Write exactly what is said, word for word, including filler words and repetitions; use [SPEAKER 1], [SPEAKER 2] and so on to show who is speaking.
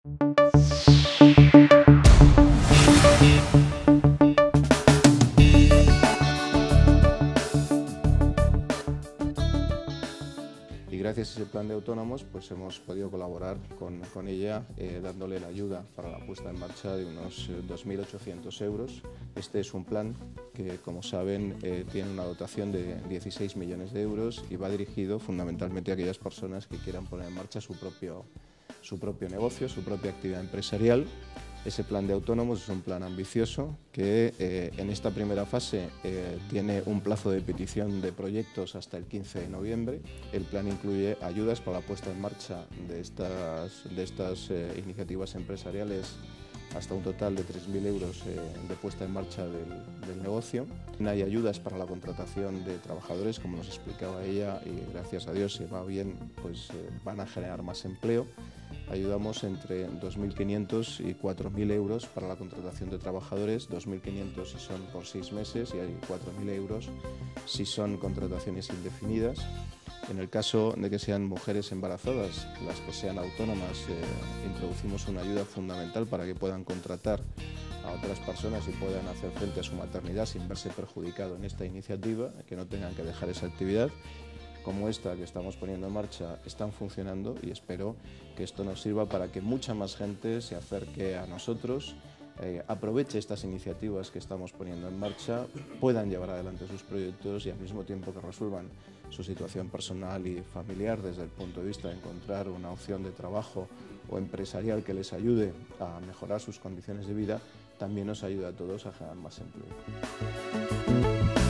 [SPEAKER 1] Y gracias a ese plan de autónomos pues hemos podido colaborar con, con ella eh, dándole la ayuda para la puesta en marcha de unos eh, dos mil ochocientos euros. Este es un plan que, como saben, eh, tiene una dotación de dieciséis millones de euros y va dirigido fundamentalmente a aquellas personas que quieran poner en marcha su propio, su propio negocio, su propia actividad empresarial. Ese plan de autónomos es un plan ambicioso que eh, en esta primera fase eh, tiene un plazo de petición de proyectos hasta el quince de noviembre. El plan incluye ayudas para la puesta en marcha de estas, de estas eh, iniciativas empresariales hasta un total de tres mil euros eh, de puesta en marcha del, del negocio. Hay ayudas para la contratación de trabajadores, como nos explicaba ella, y gracias a Dios, si va bien, pues eh, van a generar más empleo. Ayudamos entre dos mil quinientos y cuatro mil euros para la contratación de trabajadores, dos mil quinientos si son por seis meses y hay cuatro mil euros si son contrataciones indefinidas. En el caso de que sean mujeres embarazadas, las que sean autónomas, eh, introducimos una ayuda fundamental para que puedan contratar a otras personas y puedan hacer frente a su maternidad sin verse perjudicado en esta iniciativa, que no tengan que dejar esa actividad. Como esta que estamos poniendo en marcha están funcionando y espero que esto nos sirva para que mucha más gente se acerque a nosotros, eh, aproveche estas iniciativas que estamos poniendo en marcha, puedan llevar adelante sus proyectos y al mismo tiempo que resuelvan su situación personal y familiar desde el punto de vista de encontrar una opción de trabajo o empresarial que les ayude a mejorar sus condiciones de vida, también nos ayuda a todos a generar más empleo.